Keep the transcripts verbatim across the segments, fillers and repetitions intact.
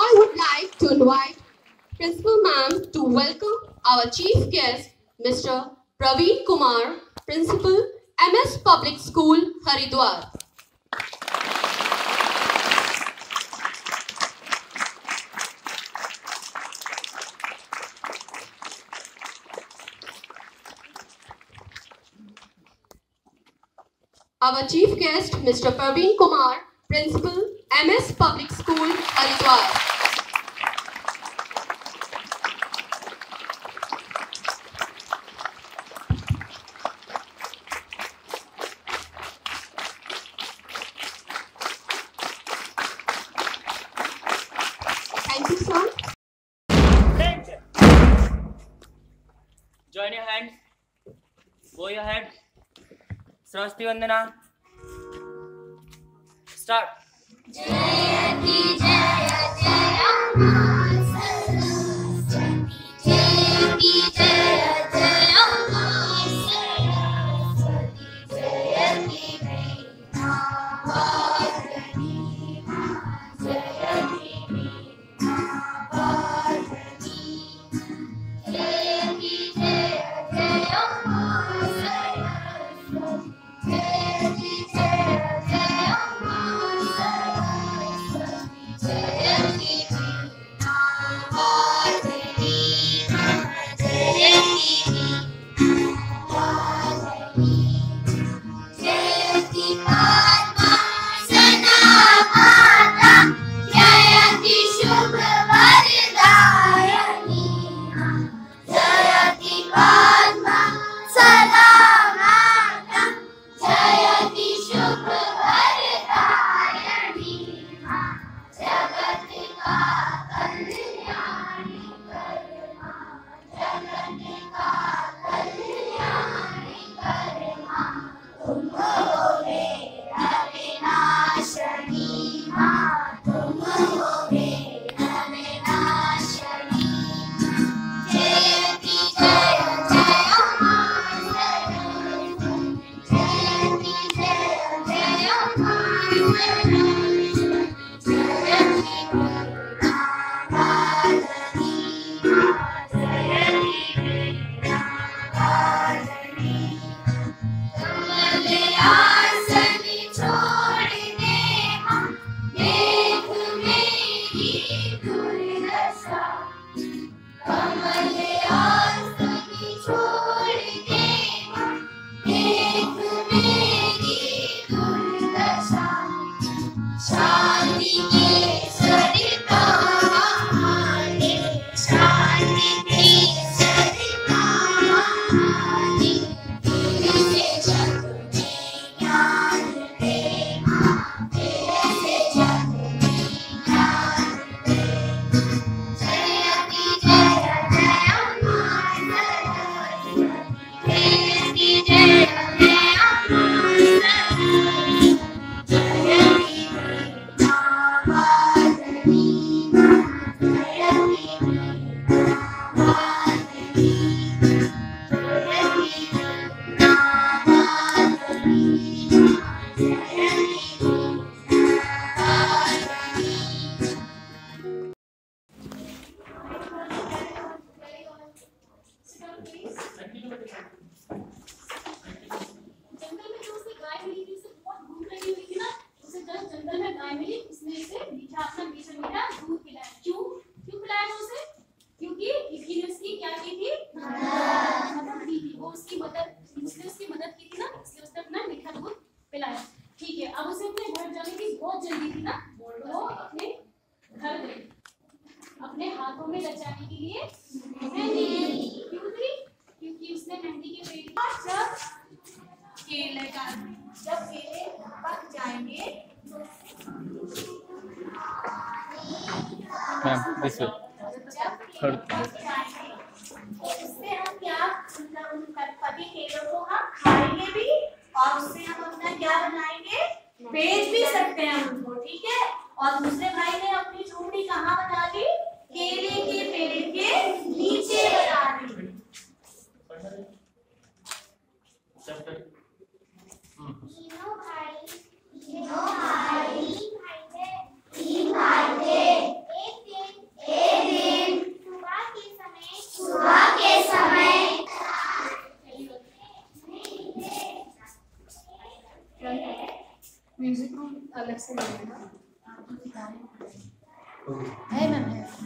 I would like to invite Principal Ma'am to welcome our chief guest, Mister Praveen Kumar, Principal, M S Public School, Haridwar. Our chief guest, Mister Praveen Kumar, Principal, M S Public School, Haridwar. Thank you, sir. Friends, join your hands. Bow your head. Saraswati Vandana. Start. Jayati Jaya Jaya Ma Saraswati. Jayati Jaya Jaya Ma Saraswati. Jayati Veena Bharani Ma Jayati Veena Bharani. Jayati Jaya Jaya Ma Saraswati. Jayati Jaya Jaya Ma Saraswati. Jayati Veena Bharani Ma Jayati Veena Bharani. Jayati Padmasana Mata. Jayati Shubha Vardayani Ma. Jayati Padmasana Mata. Jayati Shubha Vardayani Ma. Jagatika Kalyani Karma. Jagatika Kalyani Karma. Tum ho mera vinashani Ma. Tum ho mera vinashani. Jayati Jaya Jaya Ma Saraswati. Jayati Jaya Jaya Ma Saraswati. Jayati Veena Bharani Ma. Jayati Veena Bharani. कमलयासनी छोड़ दे माँ, देख मेरी दुर्दशा। कमलयासनी छोड़ दे माँ, देख मेरी दुर्दशा। शांति के सरिता बहाने, शांति के सरिता बहाने। तेरे से जग में ज्ञान दे माँ, तेरे से जग में ज्ञान दे। जयति जय जय माँ सरस्वती। जयति जय जय माँ सरस्वती। जयति वेणा वादनी माँ। जयति वेणा वादनी। जयति वेणा वादनी माँ। जयति वेणा वादनी। जंगल में जो उसे गाय मिली थी, उसे बहुत भूख लगी हुई थी ना। उसे जब जंगल में गाय मिली, उसने उसे मीठा अपना मीठा मीठा दूध पिलाया। क्यों क्यों पिलाया था उसे? क्योंकि किसी ने उसकी क्या की थी? मदद की थी। वो उसकी मदद उसने उसकी मदद की थी ना, इसलिए उसने अपना मीठा दूध पिलाया। ठीक है, अब उसे अपने घर जाने की बहुत जल्दी थी ना। वो अपने घर गई, अपने हाथों में लचाने के लिए मेहंदी ली। क्यों थी? क्योंकि उसने मेहंदी के पेड़ जब केले का जब केले पक जाएंगे तो Ma'am, this way. जब केले पक जाएंगे तो उससे हम क्या मतलब उन पके केलों को हम खाएंगे भी और उससे हम अपना क्या बनाएंगे? बेच भी सकते हैं उनको। ठीक है। और दूसरे भाई ने अपनी झोपड़ी कहाँ बना ली? केले के पेड़ के नीचे बना ली। तीनों भाई तीनों भाई तीन भाई थे। एक थे ऐसे नहीं है ना, आप जो बता रहे हैं है मैम है।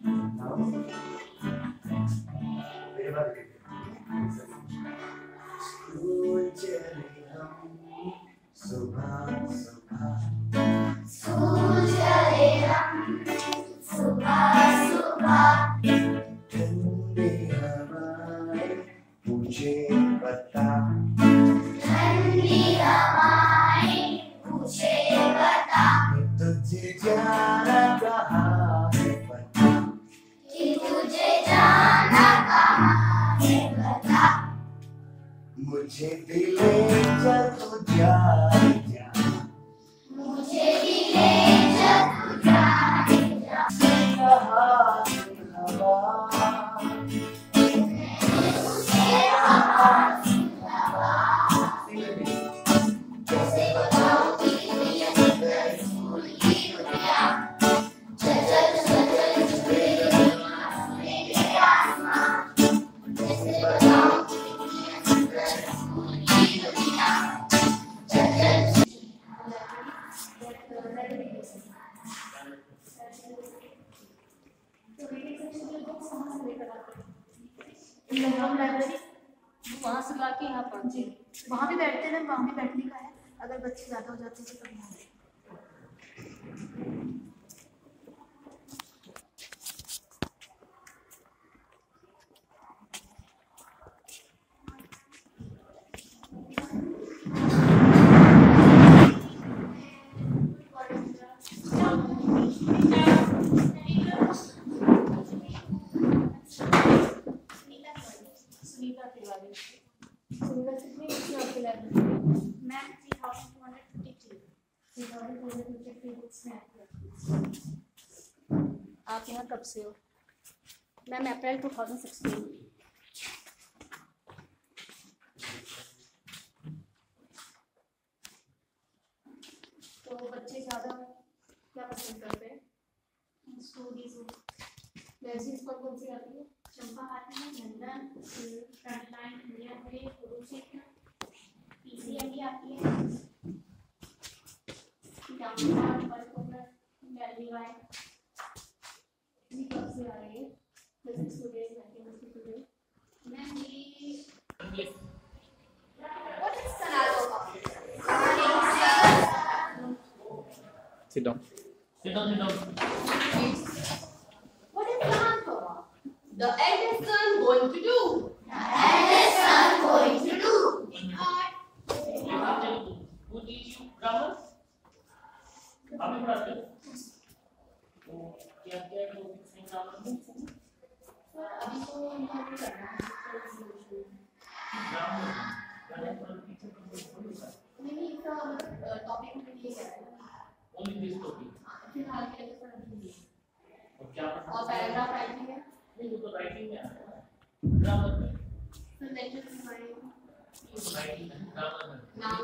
स्कूल चले हम सुबह सुबह, स्कूल चले हम सुबह सुबह, ठंडी हवाएं मुझे बता, ठंडी हवाएं मुझे बता, तुझे जाना कहाँ है बता, कि तुझे जाना कहाँ है बता, मुझे भी ले चल तू जा जा, मुझे भी ले चल तू जाने जा, कहाँ से हवा कैसे बताऊं कि दुनिया है स्कूल की दुनिया, चल चल चल चल चल मेरे आसमां, कैसे बताऊं कि दुनिया है स्कूल की दुनिया, चल चल हम लाइब्रेरी वहाँ से ला के यहाँ पर जी वहाँ भी बैठते हैं, वहाँ भी बैठने का है, अगर बच्चे ज़्यादा हो जाते हैं तो तब यहाँ सुनीता तिवारी। सुनीता कितनी बच्ची आपके लाइब्रेरी में? Ma'am three thousand two hundred fifty three three thousand two hundred fifty three books में आप यहाँ कब से हो? Ma'am April two thousand sixteen. तो बच्चे ज़्यादा क्या पसंद करते हैं? स्टोरीज मैगजीन्स कौन कौन सी आती है? चंपा आती है, लंदन, फ्रंटलाइन, इंडिया में, कुरुक्षेत्र, पीसीएमबी आती है, जामुन, परकोपर, दिल्ली वाई, ये कब से आ रही है? Physics today, mathematics today. Ma'am ये What is Sanalova? Sit down. Sit down, sit down. What is Sanalova? The eldest son going to do. eldest son going to do, In art. Who teach you grammar? आप ही पढ़ाते हो? तो क्या क्या topics हैं grammar में? अभी तो इनको भी करना है। ग्रामर ग्रामर पर टीचर को बोलूँगा। नहीं नहीं इसका मतलब टॉपिक में ये है Only this topic. फिलहाल के लिए तो अभी नहीं। और क्या पढ़ना? और पैराग्राफ राइटिंग है नहीं वो तो राइटिंग में आता है। ग्रामर में तो लेटर डिजाइन राइटिंग में ग्रामर में Now,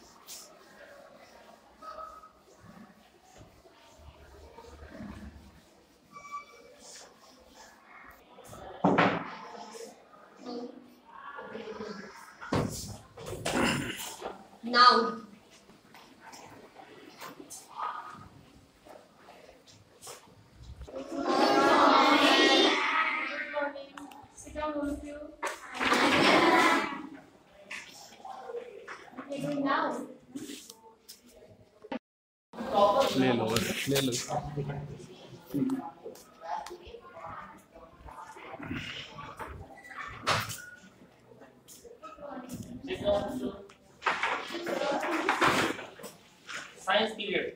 now, sit down all of you. Okay, doing now. ले लो बस ले लो Sit down, so science period.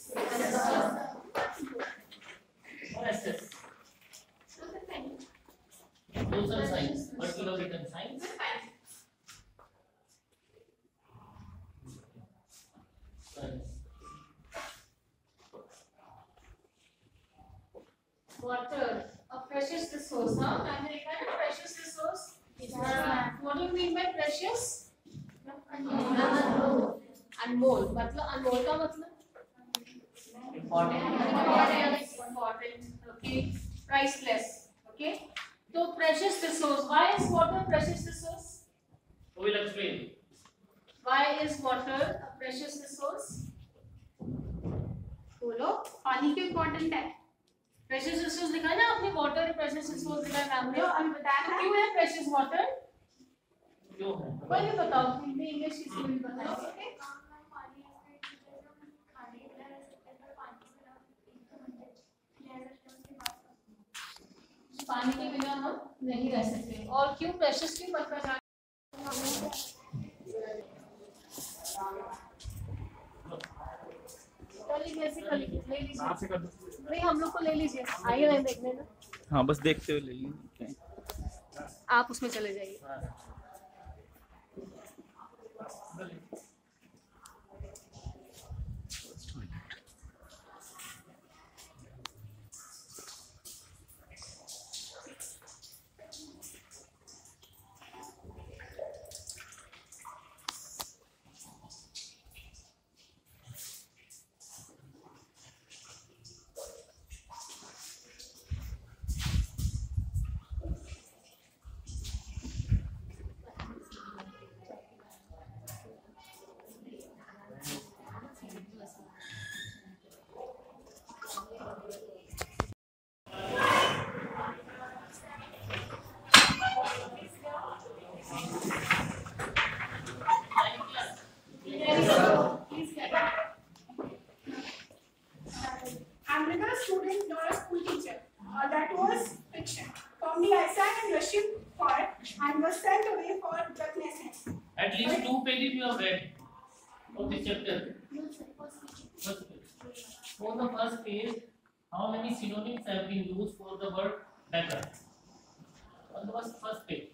Or S S. Social science. What you have written science? Science. Water, a precious resource, huh? मैंने देखा है ना precious resource. What do you mean by precious? अनमोल. अनमोल मतलब अनमोल का मतलब Important. important, okay, priceless, okay. So precious resource. Why is water precious resource? Who will explain? Why is water a precious resource? बोलो पानी क्यों इम्पोर्टेंट है? Precious resource लिखा है ना आपने, वाटर प्रेशियस रिसोर्स लिखा है मैम ने। जो अभी बताया था क्यों है प्रेशियस वाटर? क्यों है कोई भी बताओ, हिंदी इंग्लिश किसी में भी बताओ। पानी के बिना हम नहीं रह सकते। और क्यों प्रेशियस क्यों बनता जा कैसे कर ले लीजिए, नहीं हम लोग को ले लीजिए, आइए ना देखने ना। हाँ बस देखते हुए ले लीजिए। आप उसमें चले जाइए। I'm neither a student nor a school teacher. Uh, that was fiction. For me, I sat in Russian for and was sent away for drunkenness. At least two pages you have read of this chapter. First page. For the first page, how many synonyms have been used for the word better? On the first first page.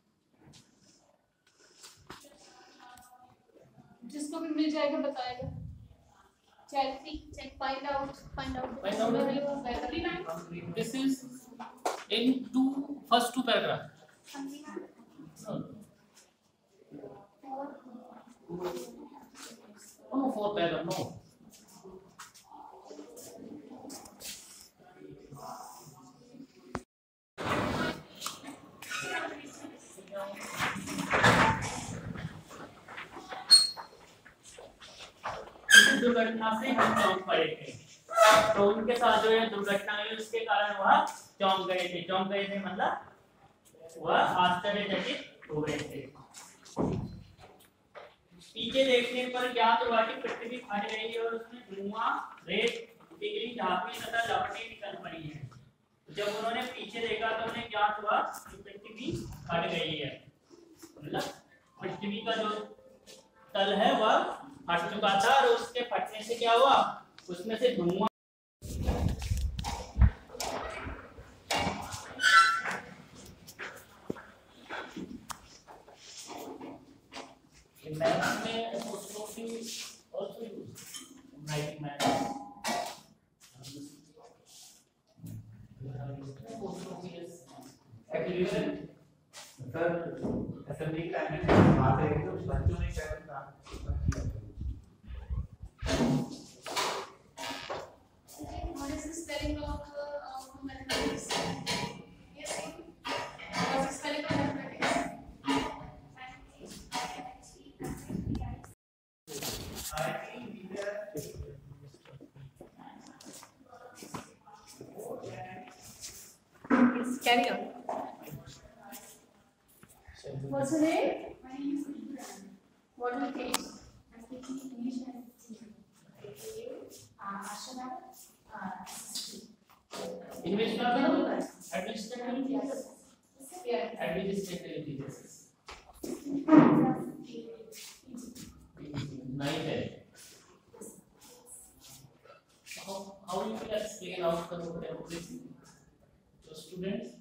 जिसको भी मिल जाएगा बताएगा। Check check find out find out Find out the This is in two first two paragraph. No. Oh, four paragraph. No. दुर्घटना से हम चौंक पड़े थे, तो उनके साथ जो है दुर्घटना हुई, उसके कारण वह चौंक गए थे। चौंक गए थे मतलब वह आश्चर्यचकित हो गए थे। पीछे देखने पर ज्ञात हुआ कि पृथ्वी फट गई और उसमें धुआं, रेत, पिघली धातुएं तथा लपटें निकल पड़ी हैं। जब उन्होंने पीछे देखा तो उन्हें ज्ञात हुआ कि पृथ्वी फट गई है, मतलब पृथ्वी का जो तल है वह फट चुका था और उसके फटने से क्या हुआ, उसमें से धुआं। मैथ्स में apostrophe also used in writing math. Apostrophe is actually sir assembly time में बात है तो बच्चों ने क्या कहा। What is the spelling of uh, mathematics? Yes, what is the spelling of mathematics? I think we are Yes, carry on. What's your name? My name is Ibrahim. What do you teach? I teach English and history. Uh, Ashana, uh, English class administrative yes. Yeah. administrative teachers. Nice है। How how you will explain outcome of everything to students?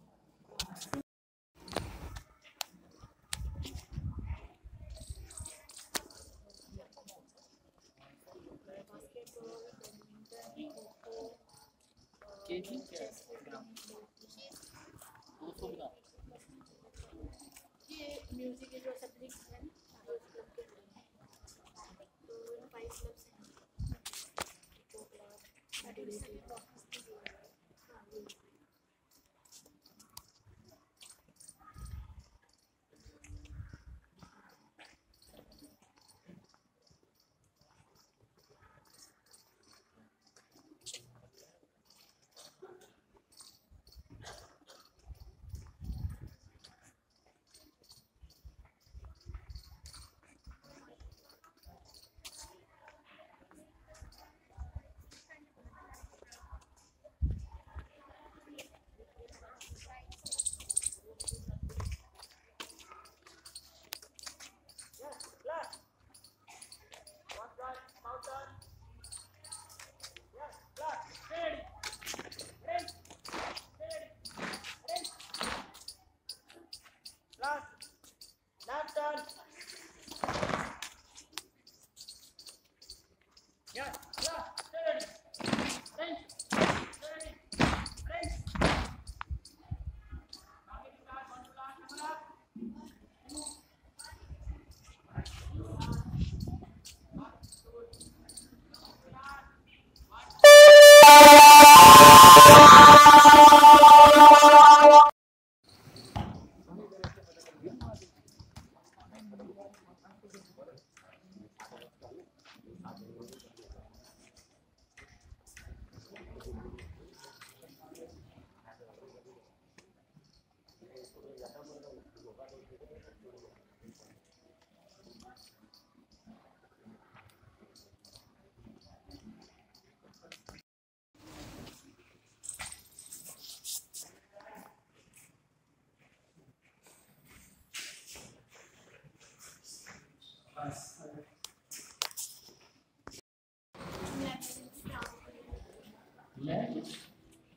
KG क्या है? ग्राम दो सौ ग्राम। ये music के जो subjects हैं ना तो फाइव क्लब्स हैं तो क्लब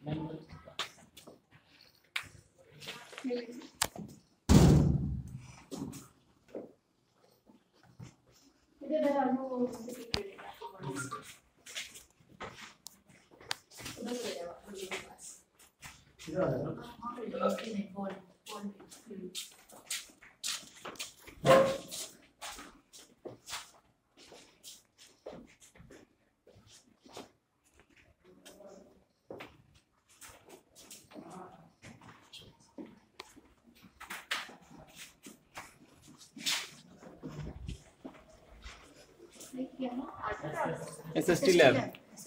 इधर आ जाओ उधर चले जाओ उनके पास इधर आ जाओ नहीं बोल बोल S S T lab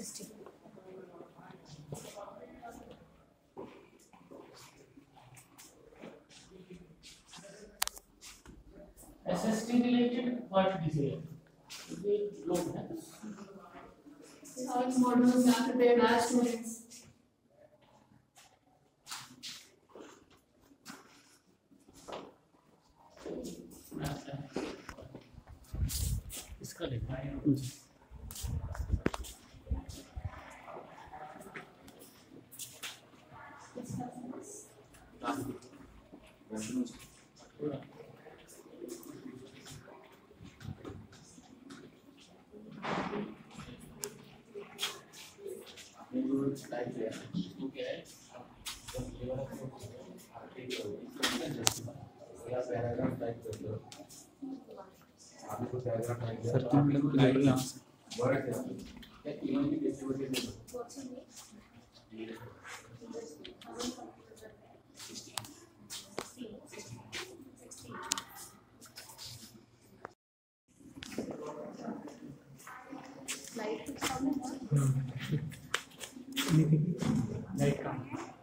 S S T related what this is? ये लोग हैं how its models are prepared by students. इसका लिखना है सर तुम लोग को लेकर यहाँ से लाइट का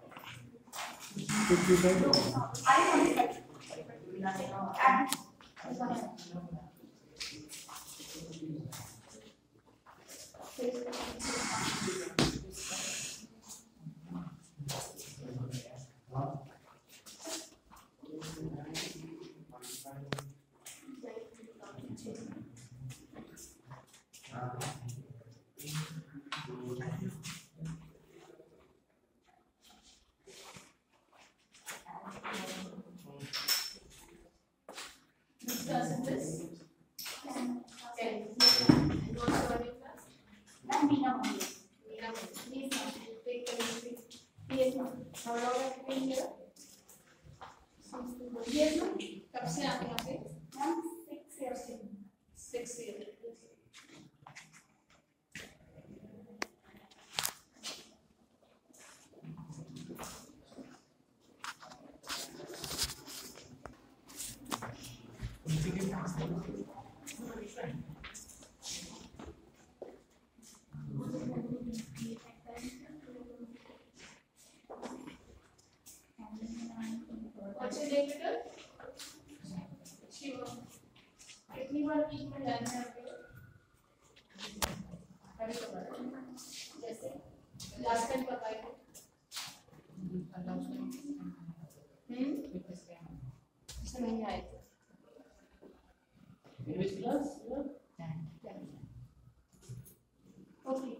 कब से आप यहाँ पे six year What's your name, better? Shiva. कितनी बार वीक में जाना है आपको? कभी कभार। जैसे लास्ट टाइम कब आए थे? हम्म? इस महीने आए थे। Which class? ओके।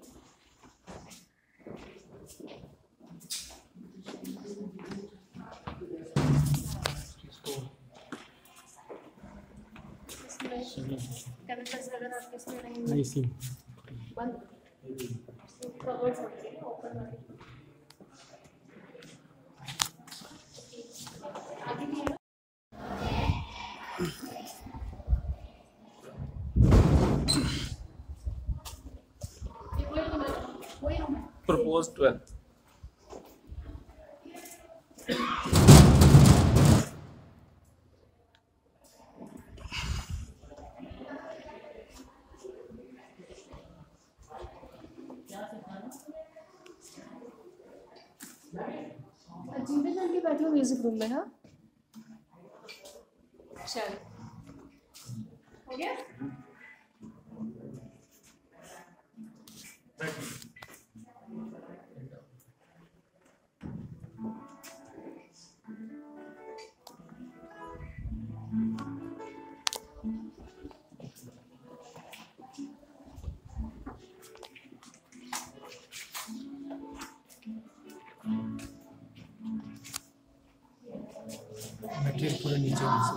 केमिकल्स अगर आपके इसमें नहीं आई सी बंद कवर्स होते हैं ओपन वाले आगे भी है ना ये वही रूम है वही रूम है प्रपोज ट्वेल्व जीवन के बैठे हो म्यूजिक रूम में हाँ चल हो गया मटेरियल पूरा नीचे नीचे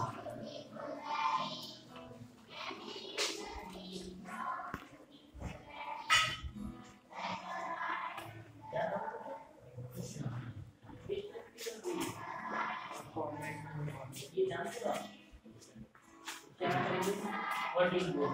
What do you do?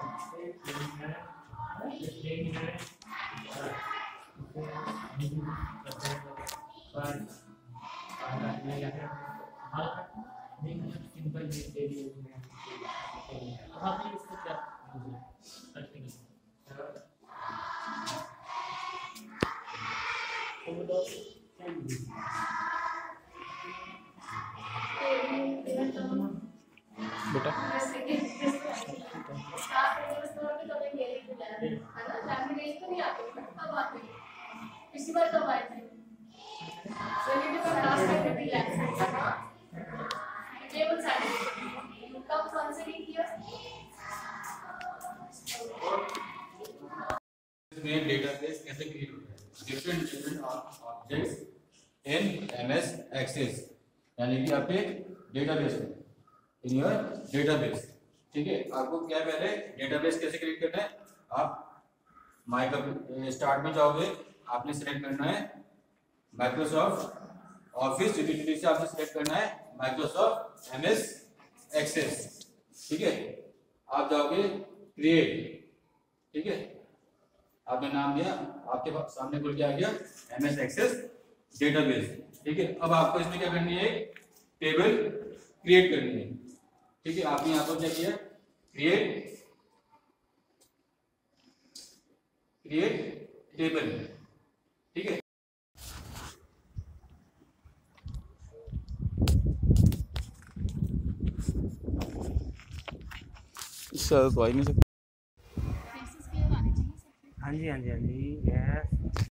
बेटा पिछली बार कब आए थे? कब कौन से दिन किया? इसमें डेटाबेस कैसे क्रिएट होता है? Different different objects in MS Access, यानी कि आपके डेटाबेस में, इन योर डेटाबेस। ठीक है, आपको क्या पहले डेटाबेस कैसे क्रिएट करना है? आप माइक्रो स्टार्ट में जाओगे, आपने सेलेक्ट करना है माइक्रोसॉफ्ट ऑफिस, यूटिलिटी से आपने सेलेक्ट करना है माइक्रोसॉफ्ट एमएस एक्सेस। ठीक है, आप जाओगे क्रिएट। ठीक है, आपने नाम दिया, आपके सामने खुल के आ गया एमएस एक्सेस डेटाबेस। ठीक है, अब आपको इसमें क्या करनी है? टेबल क्रिएट करनी है। ठीक है, आपने यहाँ पर क्या किया? Create create table. ठीक है, इससे तो आ ही नहीं सकता। हाँ जी हाँ जी हाँ जी यस